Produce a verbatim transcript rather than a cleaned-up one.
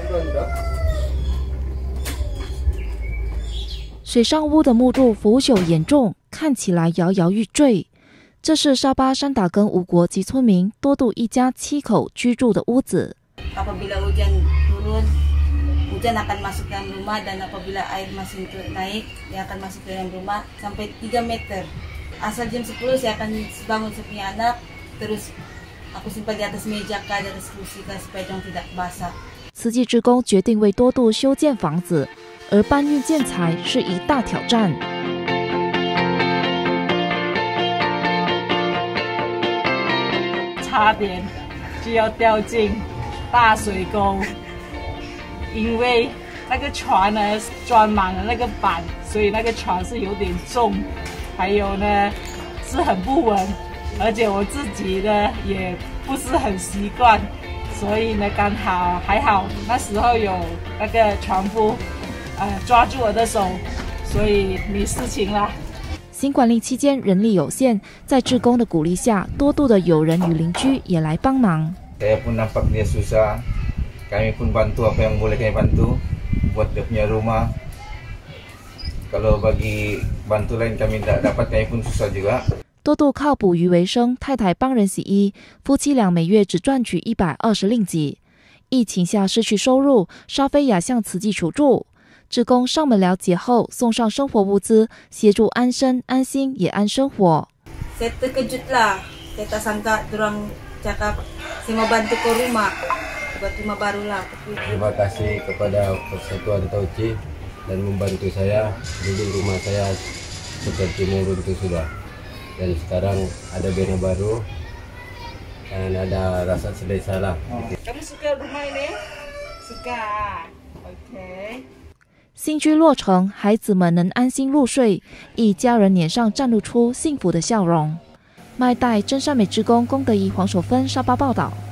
水上屋的木柱腐朽严重，看起来摇摇欲坠。这是沙巴山打根无国籍村民多度一家七口居住的屋子。 Apabila hujan turun, hujan akan masuk dalam rumah dan apabila air masih naik, dia akan masuk ke dalam rumah sampai tiga meter. Asal jam sepuluh saya akan bangun saya punya anak, terus aku simpan di atas meja kah, di atas kursi kah supaya dong tidak basah。 慈济志工决定为多度修建房子，而搬运建材是一大挑战。 差点就要掉进大水沟，因为那个船呢装满了那个板，所以那个船是有点重，还有呢是很不稳，而且我自己呢也不是很习惯，所以呢刚好还好那时候有那个船夫呃抓住我的手，所以没事情了。 新管理期间人力有限，在志工的鼓励下，多度的友人与邻居也来帮忙。 Saya pun nampak dia susah, kami pun bantu apa yang boleh kami bantu buat dia punya rumah. Kalau bagi bantu lain kami tidak dapat, kami pun susah juga。 多度靠捕鱼为生，太太帮人洗衣，夫妻俩每月只赚取一百二十令吉。疫情下失去收入，沙菲亚向慈济求助。志工上门了解后，送上生活物资，协助安身、安心也安生活。 Saya terkejut lah, saya tak sangka dorang cakap saya mau bantu ke rumah, buat rumah baru lah. Terima kasih kepada Persatuan Tauci dan membantu saya. Dulu rumah saya seperti murung itu sudah, dan sekarang ada bina baru dan ada rasa selesa lah. Kamu suka rumah ini? Suka, oke。 新居落成，孩子们能安心入睡，一家人脸上绽露出幸福的笑容。麦代真善美志工龚德仪、黄守芬沙巴报道。